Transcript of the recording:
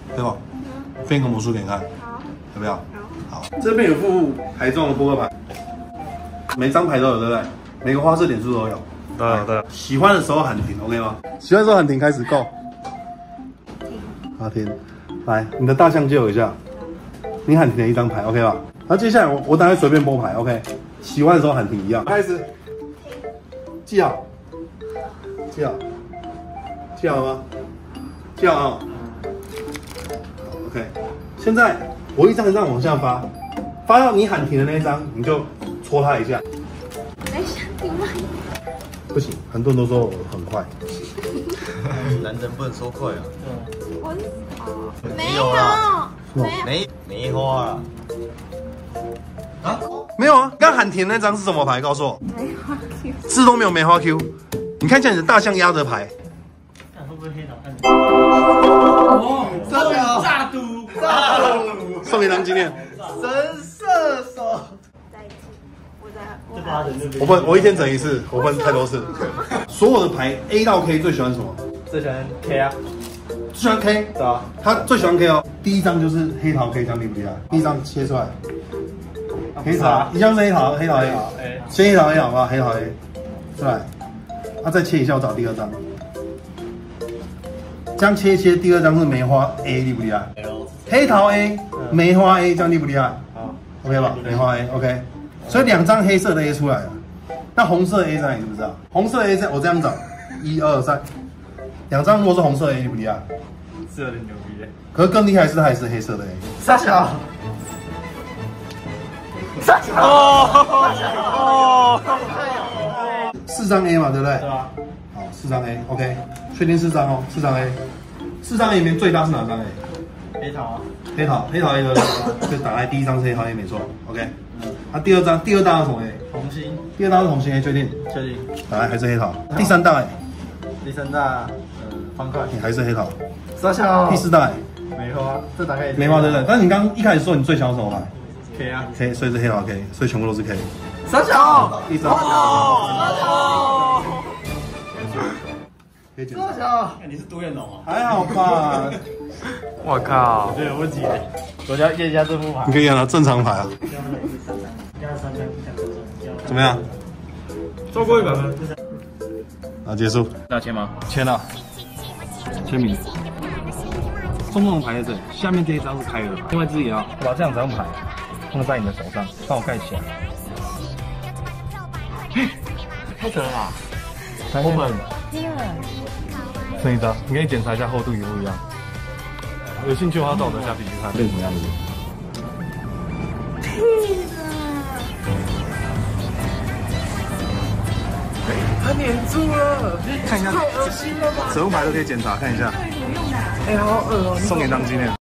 对吧？变个魔术给你看， 好， 要不要？好，这边有副台中的扑克牌，每张牌都有，对不对？每个花式点数都有。对。喜欢的时候喊停 ，OK 吗？喜欢的时候喊停，开始 ，Go。好，停。来，你的大象借我一下。你喊停的一张牌 ，OK 吧？那接下来我等下随便拨牌 ，OK。喜欢的时候喊停一样。开始。记好。记好。记好了吗？记好啊。OK。现在我一张一张往下发，发到你喊停的那一张，你就戳它一下。 来想停吗？ 不行，很多人都说我很快。 男人不能说快啊。 我没有啦，梅花啦。啊？ 没有啊，刚喊停那张是什么牌？告诉我。 梅花 Q。 字都没有梅花 Q。你看一下你的大象压的牌。 看会不会黑脑看？ 哦，真的炸赌， 送你当纪念。 神射手。 在一起，我我一天整一次，我分太多次。所有的牌 A 到 K 最喜欢什么？ 最喜欢 K 啊， 最喜欢 K。 对啊， 他最喜欢 K 哦。第一张就是黑桃 K，这样厉不厉害？第一张切出来，黑桃，一样是黑桃，黑桃 A， 先黑桃 A 好不好？黑桃 A 出来，再切一下，我找第二张。这样切一切，第二张是梅花 A， 厉不厉害？黑桃 A， 梅花 A， 这样厉不厉害？好 ，OK 吧？梅花 A，OK。所以2张黑色的 A 出来了，那红色 A 在哪里？知不知道？红色 A 在我这样找，1、2、3，2张如果是红色 A， 厉不厉害？ 是有点牛逼耶。 可是更厉害是它还是黑色的 A。 傻小，傻小，哦 ，4张 A 嘛，对不对？ 对啊。 好，4张 A，OK， 确定4张哦，4张 A，4张 A 里面最大是哪张 A？ 黑桃啊， 黑桃 A 的，就打开第一张是黑桃 A 没错，OK。第二大是什么 A？ 红心， 第二大是红心 A， 确定？ 确定。 打开还是黑桃。第3大 A， 第3大，方块， 你还是黑桃。 傻小。 第4大 A， 梅花，这打开梅花对不对？但是你刚刚一开始说你最喜欢什么牌 K 啊 ？K， 所以是黑桃 K， 所以全部都是 K。 傻小， 第3大。可以检查。 傻小，你是独眼龙啊？ 还好吧？ 我靠，我觉得有问题。我要验一下这副牌。 你可以验了正常牌啊。怎么样？ 超过100分。 好，结束。 要签吗？ 签了。签名。中共的牌在这里，下面这一张是开的牌，另外一只也要。我把这2张牌放在你的手上，帮我盖起来。 太准了吧！ 我们剩一张，你可以检查一下厚度一不一样。有兴趣的话，到我的下笔去看，变什么样子。 它粘住了， 看一下， 太恶心了吧！ 所有牌都可以检查，看一下。 哎，好恶哦！ 送给当纪念。